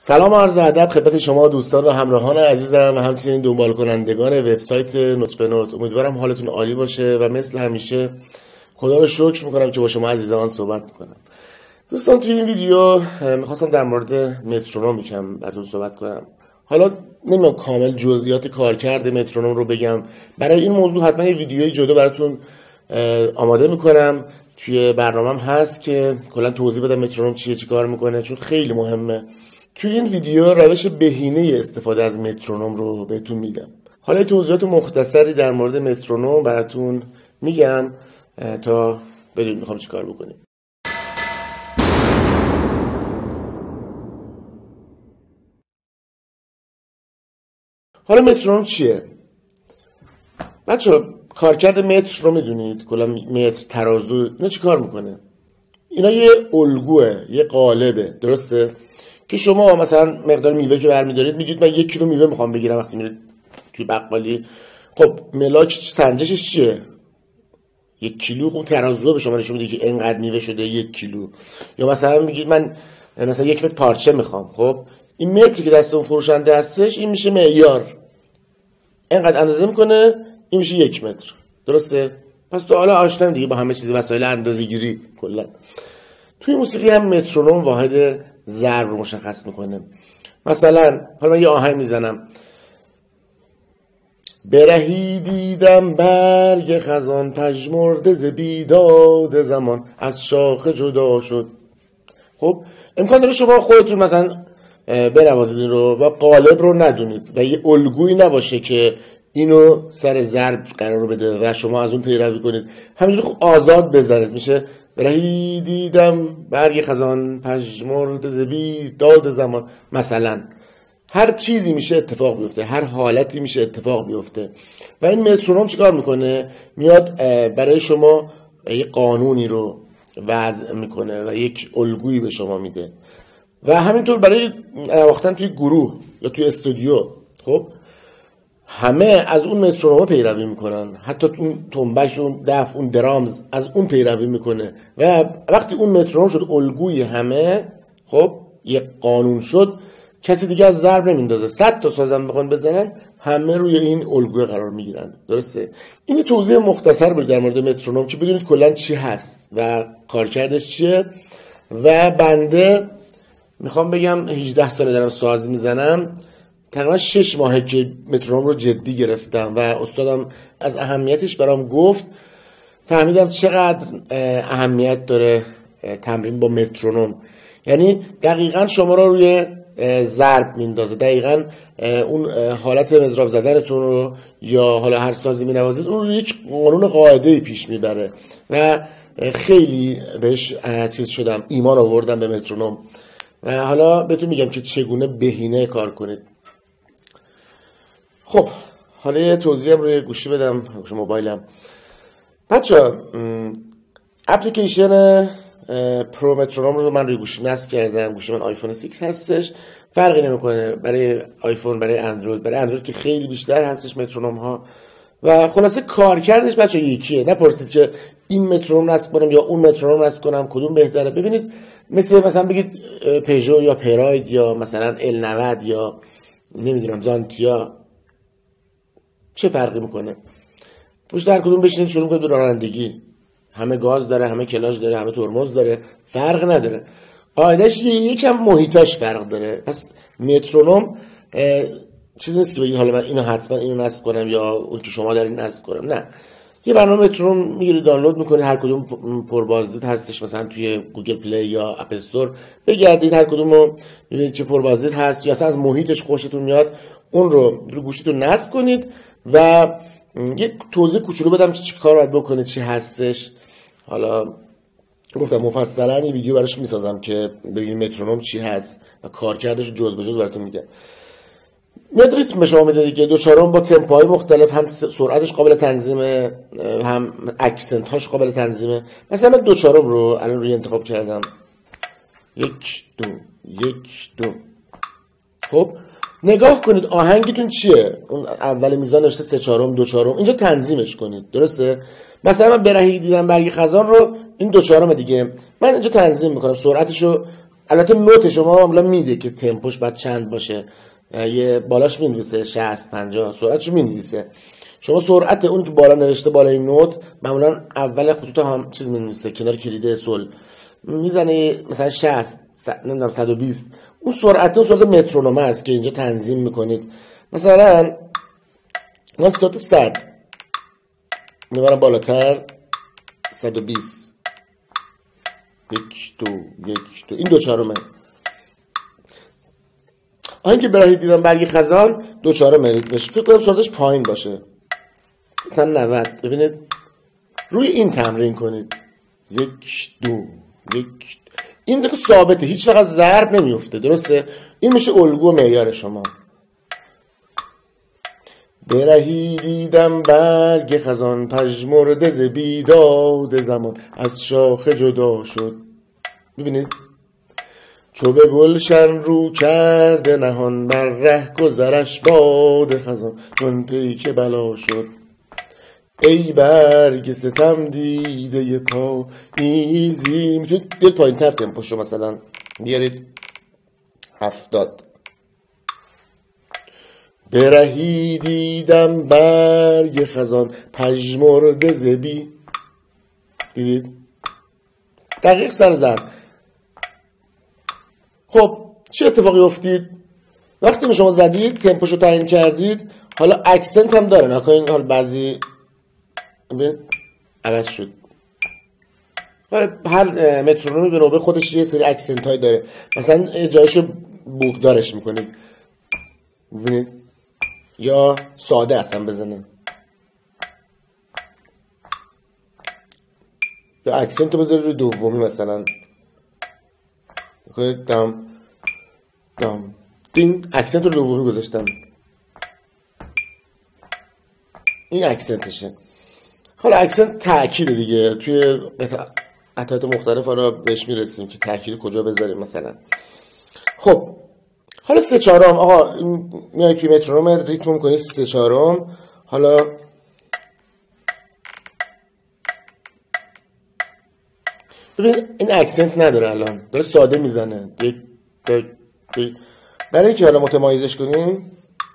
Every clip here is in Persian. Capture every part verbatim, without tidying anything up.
سلام و عرض ادب خدمت شما دوستان و همراهان عزیزم و همچنین دنبال کنندگان وبسایت نوت به نوت. امیدوارم حالتون عالی باشه و مثل همیشه خدا رو شکر میکنم که با شما عزیزان صحبت میکنم. دوستان توی این ویدیو میخواستم در مورد مترونوم یکم براتون صحبت کنم. حالا نمیدونم کامل جزئیات کارکرد مترونوم رو بگم، برای این موضوع حتما یه ویدیوی جدا براتون آماده میکنم، توی برنامه‌ام هست که کلا توضیح بدم مترونوم چیه، چی کار میکنه، چون خیلی مهمه. توی این ویدیو روش بهینه استفاده از مترونوم رو بهتون میگم. حالا توضیحات مختصری در مورد مترونوم براتون میگم تا بدونید میخوام چی کار بکنیم. حالا مترونوم چیه؟ بچه‌ها کارکرد متر رو میدونید، کلا متر، ترازو، اینا چی کار میکنه؟ اینا یه الگوه، یه قالبه، درسته؟ که شما مثلا مقدار میوه که برمیدارید میگید من یک کیلو میوه میخوام بگیرم، وقتی میرید توی بقالی خب ملاک سنجشش چیه؟ یک کیلو. خب ترازو به شما نشون میده که اینقدر میوه شده یک کیلو. یا مثلا میگید من مثلا یک متر پارچه میخوام، خب این متری که دست اون فروشنده هستش این میشه معیار، اینقدر اندازه میکنه، این میشه یک متر، درسته؟ پس تو حالا آشنا دیگه با همه چیز وسایل اندازه‌گیری. کلا توی موسیقی هم مترونوم واحد ضرب رو مشخص میکنه. مثلا حالا من یه آهنگ میزنم، برهی دیدم برگ خزان پژمرده ز بیداد زمان از شاخه جدا شد. خب امکان داره شما خودتون مثلا بنوازید این رو و قالب رو ندونید و یه الگویی نباشه که اینو سر ضرب قرار بده و شما از اون پیروی کنید، همینجوری خب آزاد بزنید. میشه برهی دیدم برگ خزان پژمرده ز بیداد زمان. مثلا هر چیزی میشه اتفاق بیفته، هر حالتی میشه اتفاق بیفته. و این مترونوم چیکار میکنه؟ میاد برای شما یک قانونی رو وضع میکنه و یک الگویی به شما میده. و همینطور برای نواختن توی گروه یا توی استودیو، خب همه از اون مترونوم پیروی میکنن، حتی اون تنبک، اون دف، اون درامز از اون پیروی میکنه. و وقتی اون مترونوم شد الگوی همه، خب یک قانون شد، کسی دیگه از ضرب نمیندازه. صد تا سازم بخوان بزنن همه روی این الگوی قرار میگیرن، درسته؟ این توضیح مختصر بود در مورد مترونوم که بدونید کلا چی هست و کارکردش چیه. و بنده میخوام بگم هجده ساله دارم ساز میزنم، تقریبا شش ماهه که مترونوم رو جدی گرفتم و استادم از اهمیتش برام گفت، فهمیدم چقدر اهمیت داره تمرین با مترونوم. یعنی دقیقاً شما رو روی ضرب میندازه، دقیقاً اون حالت مضراب زدنتون رو یا حالا هر سازی مینوازید اون رو یک قانون قاعده‌ای پیش میبره و خیلی بهش چیز شدم، ایمان آوردم به مترونوم. و حالا بهتون میگم که چگونه بهینه کار کنید. خب حالا یه توضیحم روی گوشی بدم، گوشی موبایلم. بچه اپلیکیشن پرو مترونوم رو من روی گوشی نصب کردم. گوشی من آیفون شش هستش، فرقی نمیکنه برای آیفون، برای اندروید. برای اندروید که خیلی بیشتر هستش مترونوم ها. و خلاصه کارکردش بچه یکیه. نپرسید که این مترونوم نصب کنم یا اون مترونوم نصب کنم کدوم بهتره. ببینید مثل مثلا بگید پژو یا پراید یا مثلا ال نود یا نمیدونم زانتیا، چه فرقی میکنه؟ پشت هر کدوم بشینید شروع کنید به رانندگی، همه گاز داره، همه کلاژ داره، همه ترمز داره، فرق نداره. قاعدش یکم محیطاش فرق داره. پس مترونوم چیز نیست که بگید حالا من اینو حتما اینو نصب کنم یا اون که شما دارین نصب کنم. نه، یه برنامه مترونوم میگیرید دانلود میکنید، هر کدوم پربازدید هستش، مثلا توی گوگل پلی یا اپ استور بگردید هر کدوم رو ببینید چه پربازدید هست یا اصلا از محیطش خوشتون میاد اون رو رو گوشیتون نصب کنید. و یه توضیح کوچولو بدم که چی کار باید بکنید، چی هستش. حالا گفتم مفصلا این ویدیو براش میسازم که ببینید مترونوم چی هست و کارکردش جزء به جزء براتون میگم. میاد ریتم به شما میده دیگه، دو چهارم با تمپوهای مختلف، هم سرعتش قابل تنظیمه، هم اکسنت هاش قابل تنظیمه. مثلا من دو چهارم رو الان روی انتخاب کردم، یک دو یک دو. خب نگاه کنید آهنگتون چیه، اون اول میزان نوشته سه چهارم دو چهارم، اینجا تنظیمش کنید، درسته؟ مثلا من برهی دیدم برگ خزان رو این دو چهارم دیگه من اینجا تنظیم میکنم، سرعتشو البته نوت شما معمولا میده که تمپوش باید چند باشه، یه بالاش مینویسه شصت پنجاه، سرعتشو مینویسه. شما سرعت اون که بالا نوشته بالای نوت معمولا اول خطوط هم چیز مینویسه کنار کلید سول میزنه، مثلا شصت نمیدونم صد و بیست، اون سرعت اون سرعت مترونوم است که اینجا تنظیم میکنید. مثلا من سرعت صد میبرم بالاتر، صد و بیست، یک دو یک دو، این دو چهارمه. آن که برای دیدن برگ خزان دو چهارم ریتمش فکر کنم سرعتش پایین باشه، مثلا نود. ببینید روی این تمرین کنید، یک دو یک دو. این دیگه ثابته، هیچ وقت ضرب نمیفته، درسته؟ این میشه الگو و معیار شما. برهی دیدم برگ خزان، پژمرده ز بیداد زمان، از شاخه جدا شد. ببینید چو به گلشن رو کرده نهان، بر ره گذرش باد خزان، چون پیک بلا شد. ای برگ ستم دیده پاییزی. میتونید بیاد پایین تر تمپوشو مثلا بیارید هفتاد. برهی دیدم برگ خزان، پژمرده ز بی. دیدید دقیق سر زد. خب چه اتفاقی افتید وقتی شما زدید تمپوشو تعیین کردید؟ حالا اکسنت هم داره، نکنین حالا بعضی عوض شد. هر مترونومی به نوبه خودش یه سری اکسنت های داره، مثلا جایشو بوقدارش میکنید ببینید، یا ساده اصلا بزنه، یا اکسنت رو بذارید روی دومی، مثلا کنید دام دام دین، اکسنت رو دومی گذاشتم، این اکسنتشه. حالا اکسنت تأکید دیگه، توی قطعات مختلف حالا بهش میرسیم که تأکید کجا بذاریم مثلا. خب حالا سه چهارم، آقا میای توی مترونوم ریتم میکنی سه چهارم. حالا ببین این اکسنت نداره، الان داره ساده میزنه. یک یک یک. برای اینکه حالا متمایزش کنیم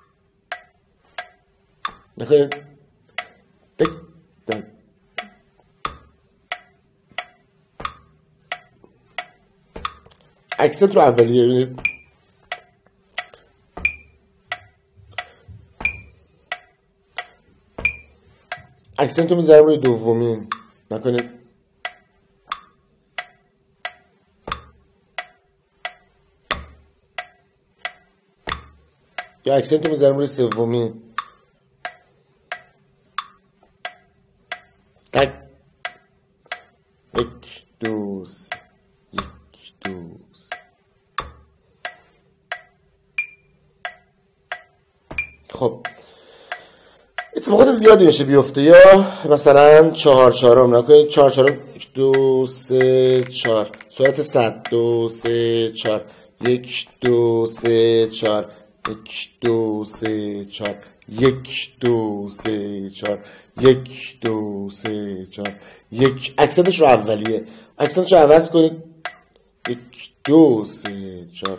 بخواید دک دک اکسنت رو اولیه ببینید، اکسنت رو میذارم روی دومی، نکنید یا اکسنت رو میذارم روی سومی. تک یک دو سه، یک دو سه. خب اتفاقات زیادی میشه بیفته، یا مثلا چهار چهارم نکنید، چهار چهارم یک دو سه چهار، سرعت صد، دو سه چهار، یک دو سه چهار، یک دو سه چهار، یک دو سه چهار، یک دو سه چهار، یک. اکسنتش رو اولیه، اکسنتش رو عوض کنید، یک دو سه چهار.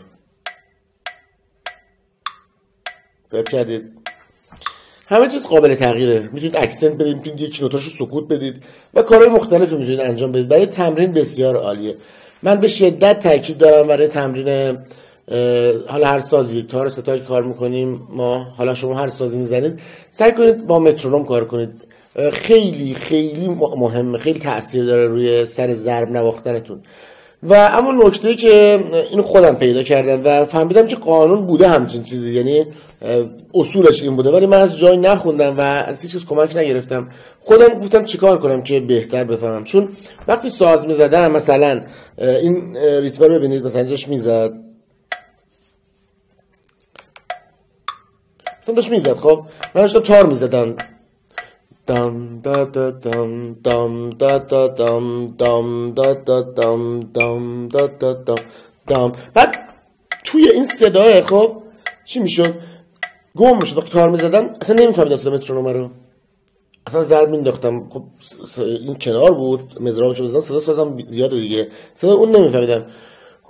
باید کردید همه چیز قابل تغییره، میتونید اکسنت بدید، میتونید یک نوتاشو سکوت بدید و کارهای مختلفی میتونید انجام بدید. برای تمرین بسیار عالیه. من به شدت تاکید دارم برای تمرین حالا هر سازی تار ستای کار میکنیم ما، حالا شما هر سازی میزنید سعی کنید با مترونوم کار کنید، خیلی خیلی مهمه، خیلی تأثیر داره روی سر ضرب نواختنتون. و اما نکته‌ای که اینو خودم پیدا کردم و فهمیدم که قانون بوده همچین چیزی، یعنی اصولش این بوده، ولی من از جای نخوندم و از هیچ چیز کمک نگرفتم، خودم گفتم چیکار کنم که بهتر بفهمم. چون وقتی ساز میزدم مثلا این ریتم رو ببینید، مثلا جاش میزد، مثلا داشت میزد، خب من داشتم تار میزدم، دام دا دا دام دام دا دا دام دام دا دا دام دام دا دا دام دام. بعد توی این صداه خب چی میشد؟ گم میشد. وقتی تار میزدم اصلا نمیفهمیدم صدا مترونوم رو، اصلا ضرب مینداختم، خب این کنار بود، مزراب که بزدم صدا سازم زیاده دیگه، صدا اون نمیفهمیدم.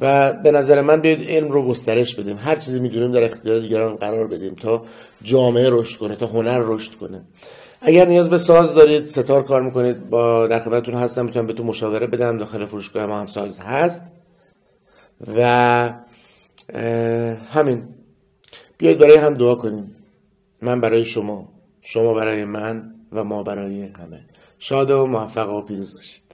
و به نظر من بیاید علم رو گسترش بدیم، هر چیزی میدونیم در اختیار دیگران قرار بدیم تا جامعه رشد کنه، تا هنر رشد کنه. اگر نیاز به ساز دارید، ستار کار میکنید، با در خدمتتون هستم، میتونم بهتون مشاوره بدم. داخل فروشگاه ما هم ساز هست و همین. بیاید برای هم دعا کنیم، من برای شما، شما برای من و ما برای همه. شاد و موفق و پیروز باشید.